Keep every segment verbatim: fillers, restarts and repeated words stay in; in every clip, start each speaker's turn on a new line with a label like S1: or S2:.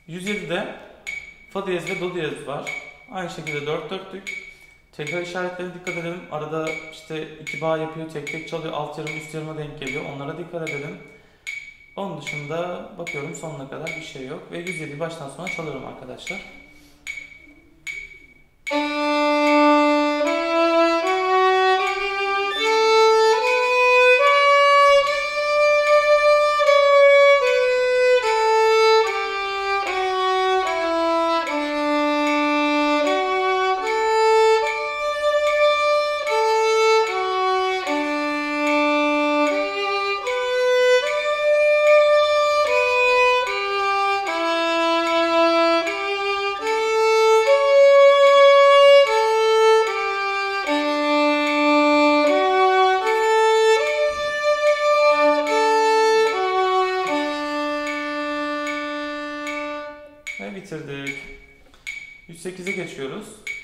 S1: yüz yedide fa diyez ve do diyez var. Aynı şekilde dört dörtlük. Tekrar işaretlerine dikkat edelim. Arada işte iki bağ yapıyor, tek tek çalıyor, alt yarım üst yarıma denk geliyor. Onlara dikkat edelim. Onun dışında bakıyorum sonuna kadar bir şey yok. Ve yüz yediyi baştan sona çalıyorum arkadaşlar. Ve bitirdik. yüz sekize geçiyoruz.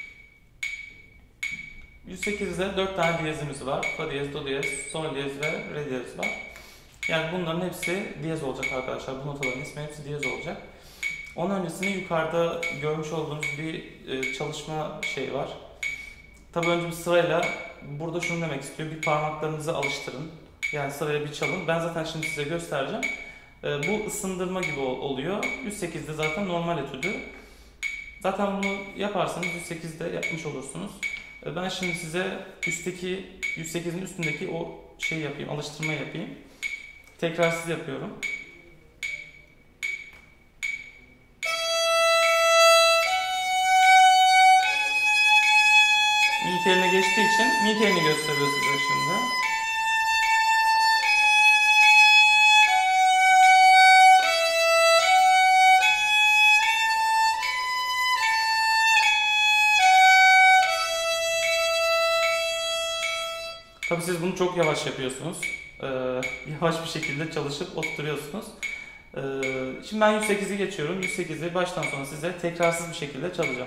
S1: yüz sekizde dört tane diyezimiz var. Fa diyez, do diyez, sol diyez ve re diyez var. Yani bunların hepsi diyez olacak arkadaşlar. Bu notaların ismi hepsi diyez olacak. Onun öncesinde yukarıda görmüş olduğunuz bir çalışma şey var. Tabii önce bir sırayla burada şunu demek istiyor. Bir parmaklarınızı alıştırın. Yani sıraya bir çalın. Ben zaten şimdi size göstereceğim. Bu ısındırma gibi oluyor. yüz sekizde zaten normal etüdü. Zaten bunu yaparsanız yüz sekizde yapmış olursunuz. Ben şimdi size üstteki yüz sekizin üstündeki o şey yapayım, alıştırma yapayım. Tekrarsız yapıyorum. Mi teline geçtiği için mi telini gösteriyor size şimdi. Tabii siz bunu çok yavaş yapıyorsunuz. Ee, yavaş bir şekilde çalışıp oturtuyorsunuz. Ee, şimdi ben yüz sekizi geçiyorum. yüz sekizi baştan sona size tekrarsız bir şekilde çalacağım.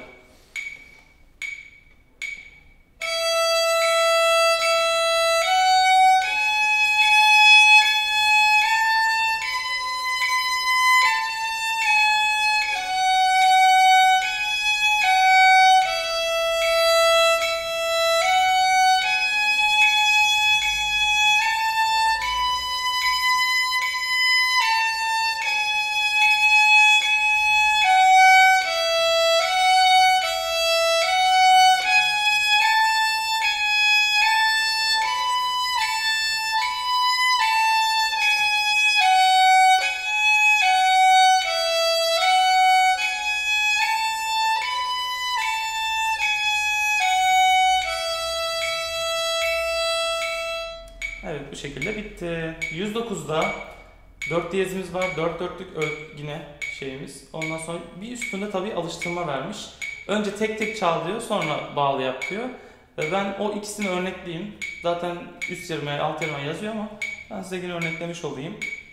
S1: Evet, bu şekilde bitti. yüz dokuzda dört diyezimiz var. dört dörtlük yine şeyimiz. Ondan sonra bir üstünde tabii alıştırma vermiş. Önce tek tek çal diyor, sonra bağlı yap diyor. Ben o ikisini örnekleyeyim. Zaten üst yarımaya, alt yarımaya yazıyor ama ben size yine örneklemiş olayım.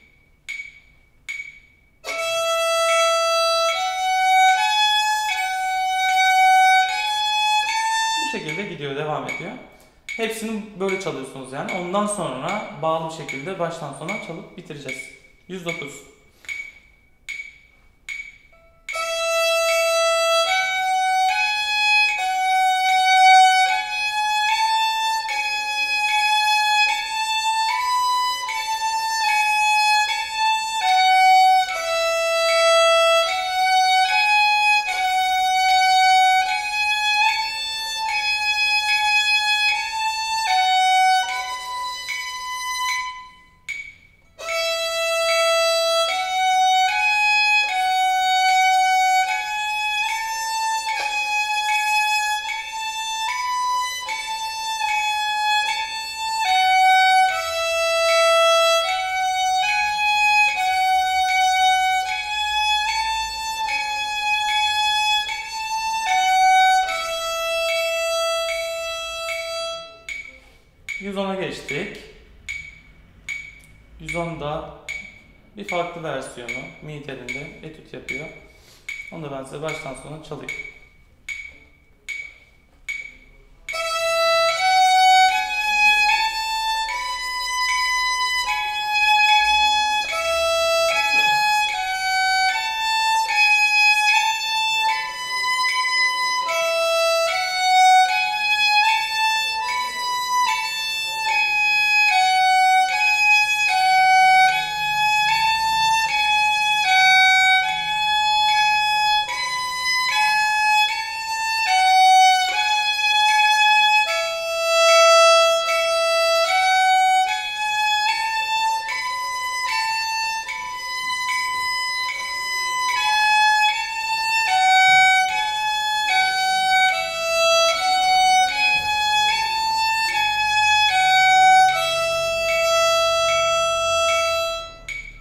S1: Bu şekilde gidiyor, devam ediyor. Hepsini böyle çalıyorsunuz yani. Ondan sonra bağlı bir şekilde baştan sona çalıp bitireceğiz. yüz dokuz. yüz ona geçtik. yüz onda bir farklı versiyonu mi telinde etüt yapıyor. Onu da ben size baştan sona çalayım.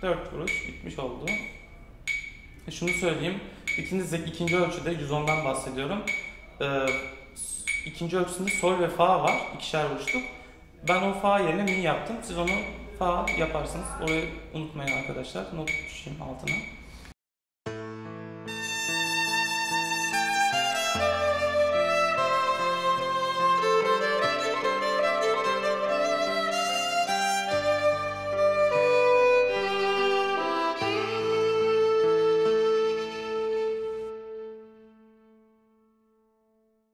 S1: dört vuruş bitmiş oldu. E şunu söyleyeyim. İkinci, ikinci ölçüde yüz ondan bahsediyorum. Ee, ikinci ölçüsünde sol ve fa var. İkişer vuruşluk. Ben o fa yerine mi yaptım. Siz onu fa yaparsınız. Orayı unutmayın arkadaşlar. Not düşeyim altına.